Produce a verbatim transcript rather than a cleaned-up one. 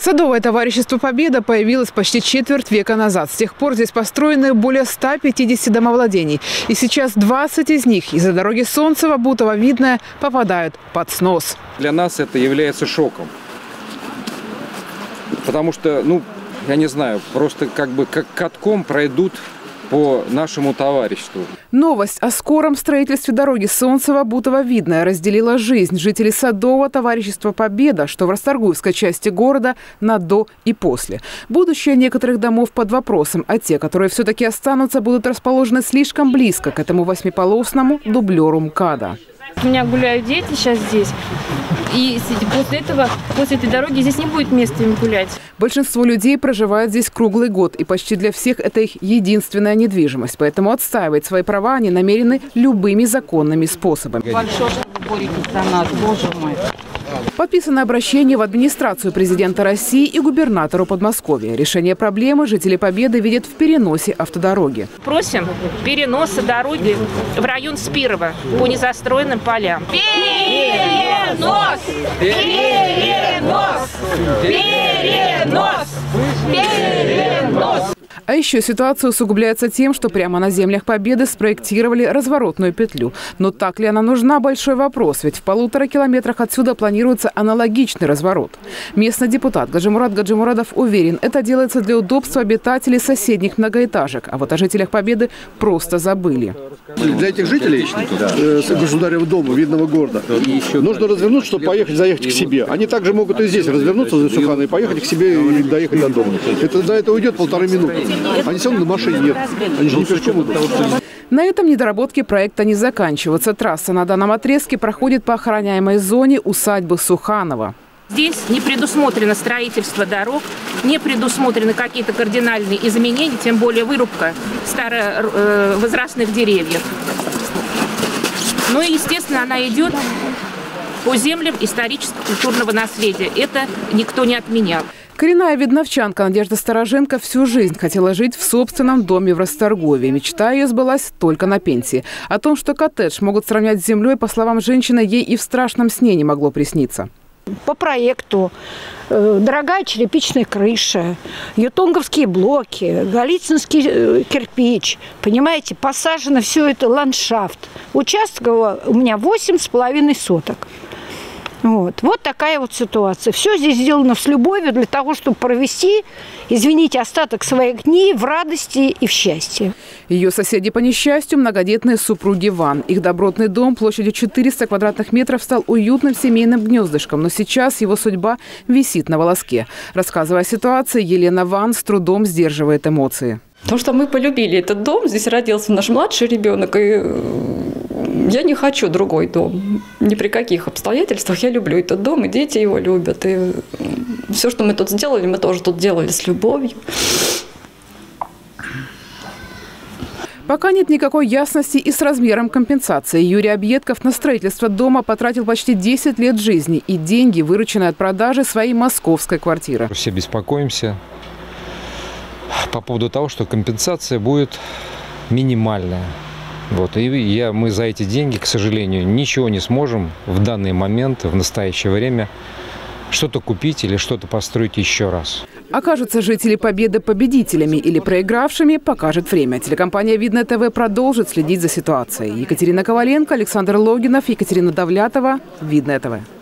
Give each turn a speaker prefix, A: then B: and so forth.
A: Садовое товарищество «Победа» появилось почти четверть века назад. С тех пор здесь построены более ста пятидесяти домовладений. И сейчас двадцать из них из-за дороги Солнцево-Бутово-Видное попадают под снос.
B: Для нас это является шоком. Потому что, ну, я не знаю, просто как бы как катком пройдут по нашему товариществу.
A: Новость о скором строительстве дороги Солнцево-Бутово-Видное разделила жизнь жителей Садового товарищества «Победа», что в Расторгуевской части города, на «до» и «после». Будущее некоторых домов под вопросом, а те, которые все-таки останутся, будут расположены слишком близко к этому восьмиполосному дублеру МКАДа.
C: У меня гуляют дети сейчас здесь, и после этого, после этой дороги здесь не будет места им гулять.
A: Большинство людей проживают здесь круглый год, и почти для всех это их единственная недвижимость. Поэтому отстаивать свои права они намерены любыми законными способами.
D: Большое, что вы боретесь за нас, боже мой.
A: Подписано обращение в администрацию президента России и губернатору Подмосковья. Решение проблемы жители Победы видят в переносе автодороги.
C: Просим переноса дороги в район Спирова по незастроенным полям. Перенос! Перенос! Перенос! Перенос!
A: А еще ситуация усугубляется тем, что прямо на землях Победы спроектировали разворотную петлю. Но так ли она нужна – большой вопрос, ведь в полутора километрах отсюда планируется аналогичный разворот. Местный депутат Гаджимурад Гаджимурадов уверен, это делается для удобства обитателей соседних многоэтажек. А вот о жителях Победы просто забыли.
E: Для этих жителей э, государева дома, видного города, нужно развернуться, чтобы поехать, заехать к себе. Они также могут и здесь развернуться за Суханой и поехать к себе и доехать до дома. Это, за это уйдет полторы минуты. Они все равно на машине нет. Они же не пешком идут.
A: На этом недоработки проекта не заканчиваются. Трасса на данном отрезке проходит по охраняемой зоне усадьбы Суханова.
C: Здесь не предусмотрено строительство дорог, не предусмотрены какие-то кардинальные изменения, тем более вырубка старовозрастных деревьев. Ну и, естественно, она идет по землям историческо-культурного наследия. Это никто не отменял.
A: Коренная видновчанка Надежда Стороженко всю жизнь хотела жить в собственном доме в Расторгуеве. Мечта ее сбылась только на пенсии. О том, что коттедж могут сравнять с землей, по словам женщины, ей и в страшном сне не могло присниться.
F: По проекту э, дорогая черепичная крыша, ютонговские блоки, галицинский э, кирпич. Понимаете, посажено все это ландшафт. Участка у меня восемь с половиной соток. Вот. вот такая вот ситуация. Все здесь сделано с любовью для того, чтобы провести, извините, остаток своих дней в радости и в счастье.
A: Ее соседи по несчастью – многодетные супруги Ван. Их добротный дом площадью четыреста квадратных метров стал уютным семейным гнездышком, но сейчас его судьба висит на волоске. Рассказывая о ситуации, Елена Ван с трудом сдерживает эмоции.
G: Потому что мы полюбили этот дом, здесь родился наш младший ребенок, и я не хочу другой дом. Ни при каких обстоятельствах я люблю этот дом, и дети его любят. И все, что мы тут сделали, мы тоже тут делали с любовью.
A: Пока нет никакой ясности и с размером компенсации. Юрий Объедков на строительство дома потратил почти десять лет жизни и деньги, вырученные от продажи своей московской квартиры.
B: Все беспокоимся по поводу того, что компенсация будет минимальная. Вот. И я, мы за эти деньги, к сожалению, ничего не сможем в данный момент, в настоящее время, что-то купить или что-то построить еще раз.
A: Окажутся жители Победы победителями или проигравшими, покажет время. Телекомпания «Видное ТВ» продолжит следить за ситуацией. Екатерина Коваленко, Александр Логинов, Екатерина Давлятова. Видное ТВ.